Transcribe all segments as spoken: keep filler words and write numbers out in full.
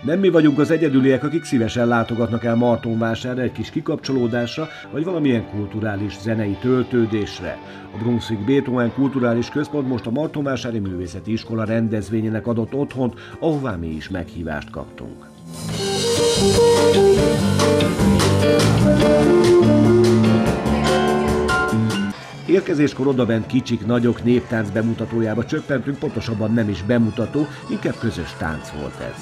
Nem mi vagyunk az egyedüliek, akik szívesen látogatnak el Martonvásárra egy kis kikapcsolódásra, vagy valamilyen kulturális zenei töltődésre. A Brunswick Beethoven Kulturális Központ most a Martonvásári Művészeti Iskola rendezvényének adott otthont, ahová mi is meghívást kaptunk. Érkezéskor odabent kicsik, nagyok néptánc bemutatójába csöppentünk, pontosabban nem is bemutató, inkább közös tánc volt ez.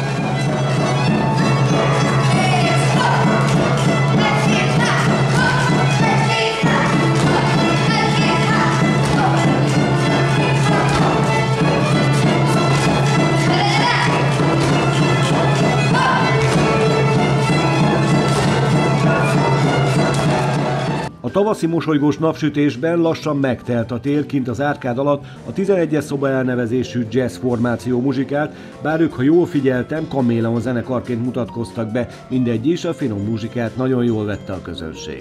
A tavaszi mosolygós napsütésben lassan megtelt a tél, kint az árkád alatt a tizenegyes szoba elnevezésű jazz formáció muzsikált, bár ők, ha jól figyeltem, Kaméleon zenekarként mutatkoztak be, mindegy is, a finom muzsikát nagyon jól vette a közönség.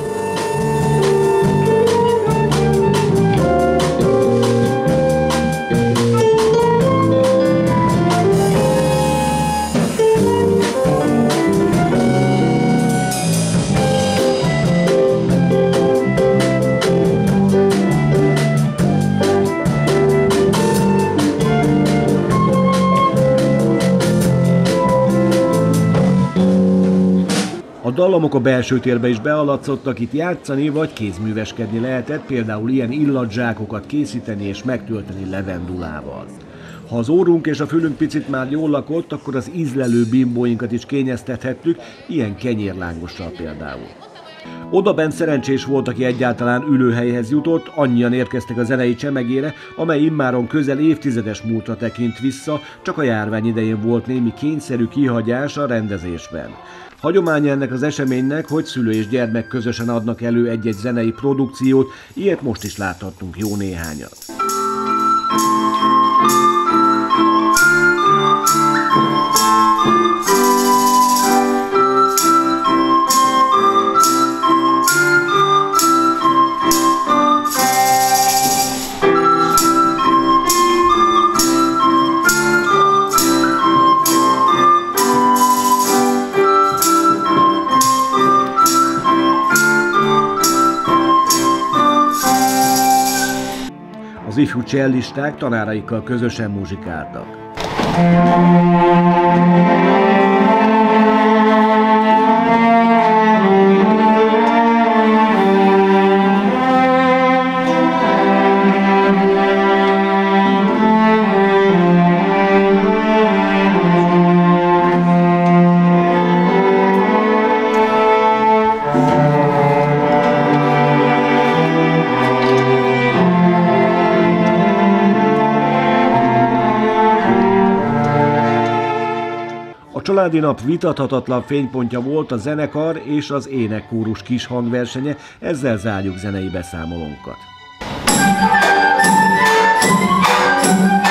A dallamok a belső térbe is bealadszottak, itt játszani vagy kézműveskedni lehetett, például ilyen illadzsákokat készíteni és megtölteni levendulával. Ha az órunk és a fülünk picit már jól lakott, akkor az ízlelő bimbóinkat is kényeztethettük, ilyen kenyérlángossal például. Odabent szerencsés volt, aki egyáltalán ülőhelyhez jutott, annyian érkeztek a zenei csemegére, amely immáron közel évtizedes múltra tekint vissza, csak a járvány idején volt némi kényszerű kihagyás a rendezésben. Hagyománya ennek az eseménynek, hogy szülő és gyermek közösen adnak elő egy-egy zenei produkciót, ilyet most is láthattunk jó néhányat. Az ifjú cellisták tanáraikkal közösen muzsikáltak. A családi nap vitathatatlan fénypontja volt a zenekar és az énekkórus kis hangversenye, ezzel zárjuk zenei beszámolónkat.